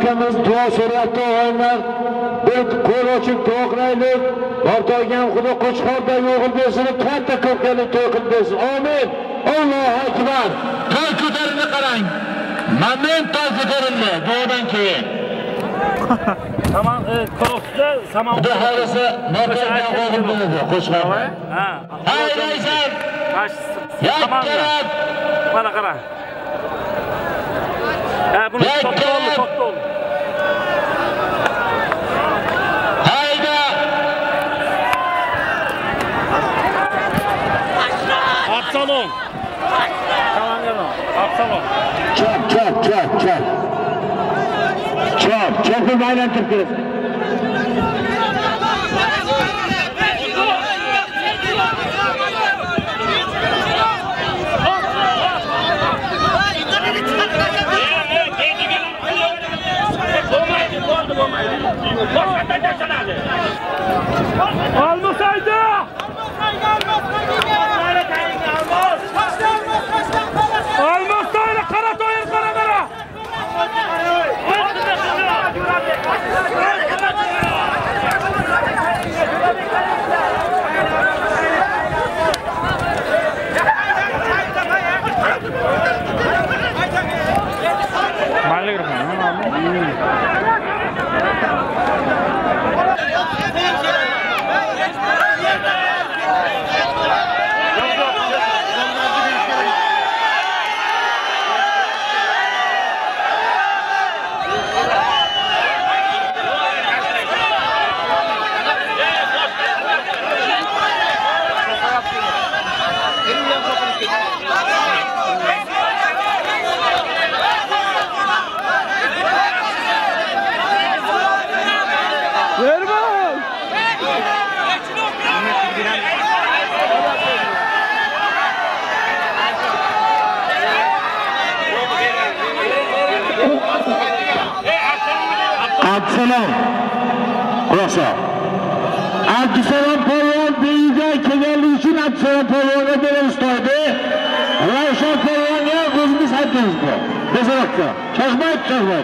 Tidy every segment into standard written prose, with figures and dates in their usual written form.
akamiz duo so'rayapti o'g'aylar. Bir qo'l ochib duo qilaylik. Ortog'an Xudo Qo'chqorda yo'g'il bersin, katta ko'kalik to'y qilib bersin. Amin. Allohu akbar. To'y ko'tarini qarang. Mamnun to'y ko'tarildi duodan keyin. Tamam, korosda saman. Xudo xolisa Ortog'an yo'g'il berdi Qo'chqor. Ha. Haydaysan. Yakkarat. Mana qara. Bunu toptu oldu. Hayda. Absalom. Tamam canım. Absalom. Çap bir baylantıp kırız. Almasaydı! Almasaydı kara toyun karamera! Absalom. Rosa. Absalom polvon biyiga kelganligi uchun Absalom polvonga beramiz to'ydi. Ravshan polvonga o'zimiz aytamiz bu. Bezaroqqa. Cho'zmaydi.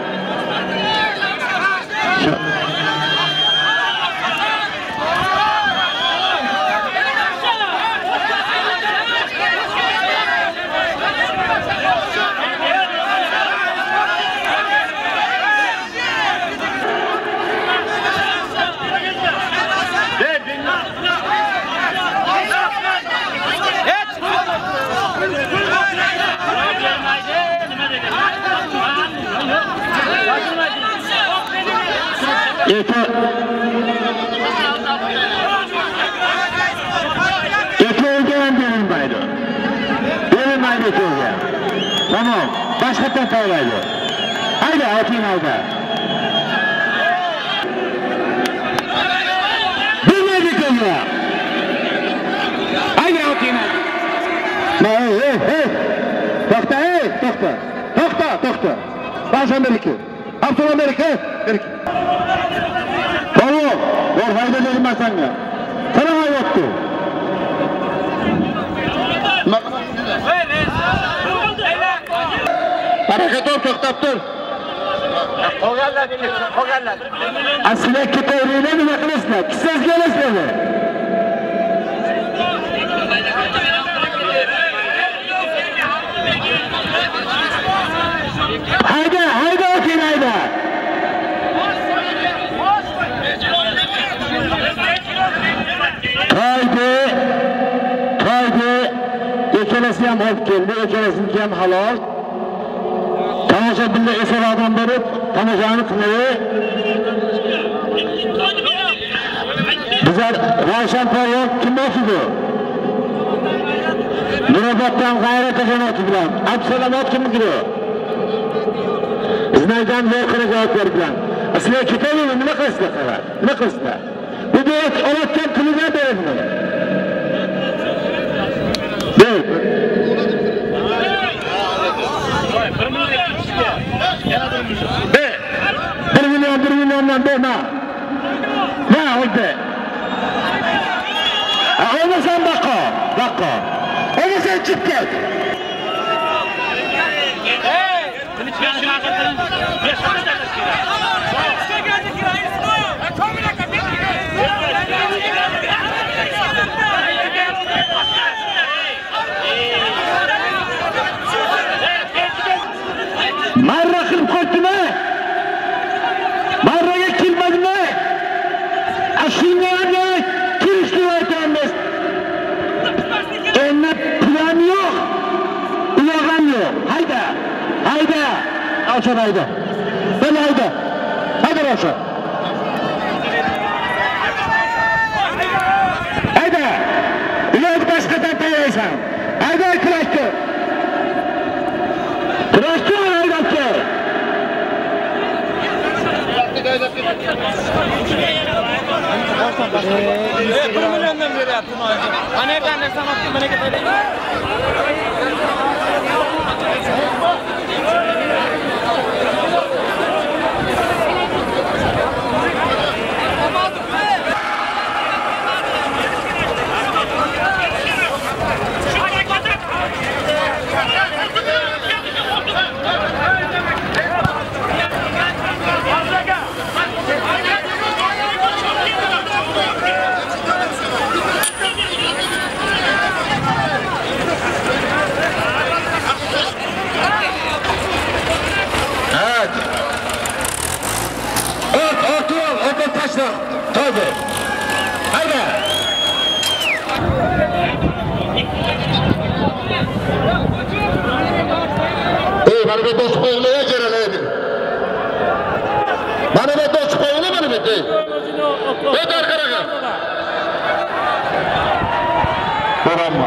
Eko o'lgan berilmaydi. Berilmaydi eko'ga. Tamam. Boshqadan tayyorlaydi. Hayda, oting oldi. Bilmaydi eko'ga. Hayda, oting oldi. To'xta. Boshqa beriki. Absalom beriki. Polvon, bor hayda dedim ben sana. Sana hayottu. Barakator to'xtab tur. Qolganlar. Aslida keto'riyni nima qilasizlar? Siz kelasizlar. Hayda otin hayda. Toydi. Ikkalasi ham olib keldi, ikkalasi ham halol. Tomoshabinlar esaroqdan berib, tomoshani qildi. Bizlar Ravshan polvon kim bo'ldi? Nuroboddan G'ayrat jamoati bilan Absalom kim kirdi? Znaydan voqea javob bergan. Sizlar ketavering, nima qilasizlar? Nima qilasizlar? Bu deyot olayotgan puliga beradi. Ber. 1 milliondan berma. Ne oldu? Olmasan baqa. Olmasan çık gel. Hey! Marra qilib qo'yibdimi? Marraga kelmadimi? Ashunga ham kirishni aytamiz. Endi plan yo'q. Uloqam yo'q. Hayda. Hayda. Oshar hayda. Bana hayda. Hayda oshar. Hayda. Uloq boshqadan tayyorsan. Hayda kurashdi. Kurashdi haydabdi. Tabii. Haydi. Bana bir dost koyuluya gereğiydi. Bana bir dost koyulu bana bir değil. Evet arkadaşlar. Buranma.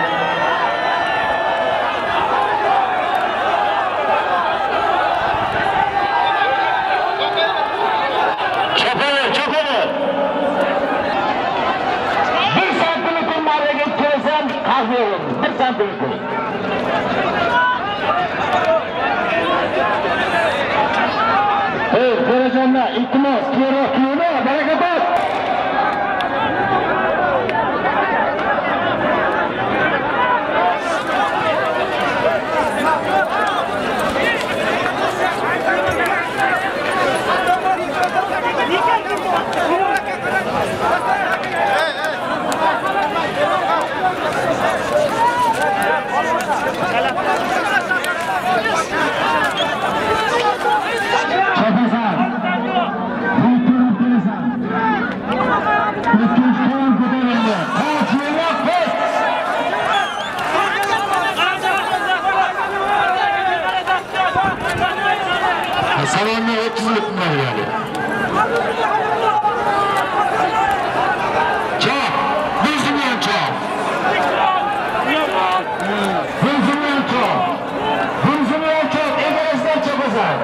Bir santimlik koy. Evet, Karacan'la iltimas, kiyerek kiyene, bereket ol. Salonda 30 lirım var yani. Çap! Buzumdan çap! Buzumdan çap! Buzumdan çap! Egeresden çapazan!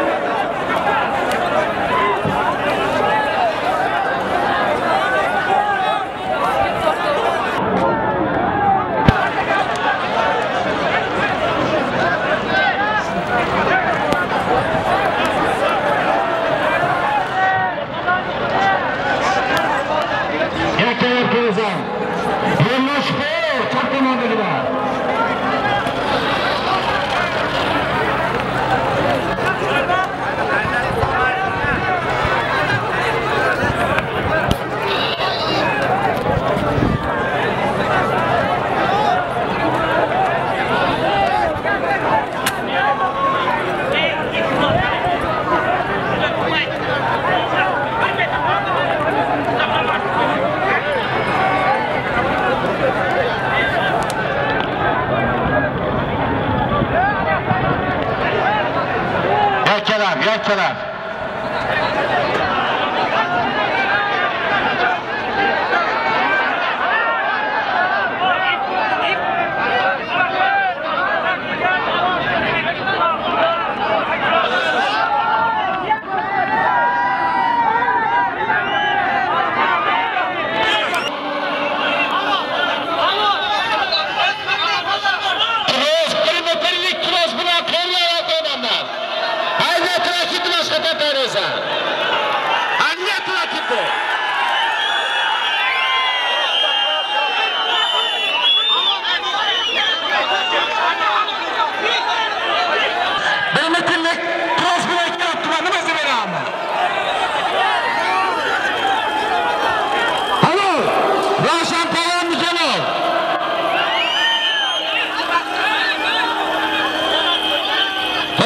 Yakkalar. Haydi, trafikte başka tepereza.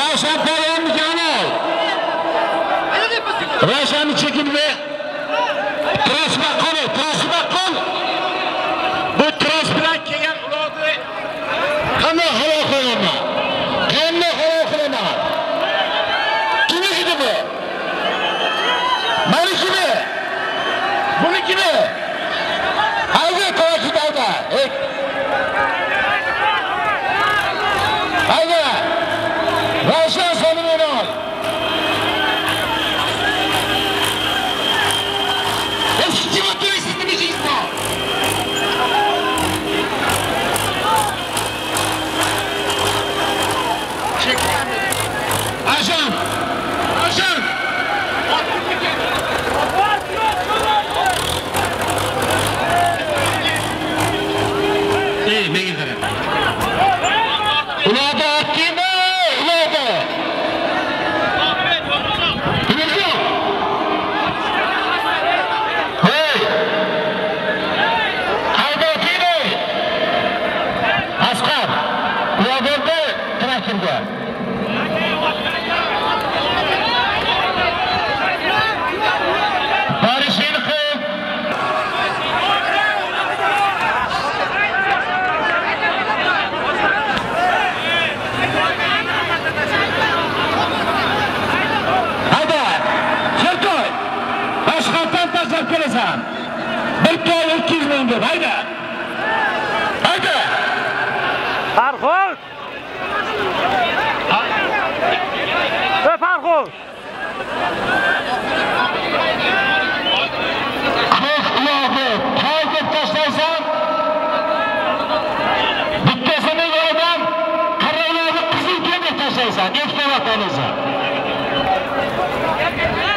Ravshan Polvon Jalol. Ravshanni chekib ve Trasbaqol. Bu tras bilan kelgan ularni qanday havo qilaman? Kimniki bu? Meniki. Bunikimi? Haydi to'g'ri haydi. Ravshan Solimonov. Eski motorist demişsiniz. Çek. Ajan. İyi, ne gidelim. Ularda kim? Bir toy 200 ming deb, haydi. Farxo'sh. Farxo'sh. Toy tashlaysan. Bittasini yo'ldan qarorlarni qizil deb tashlaysan. Ikkita vaqt olasan.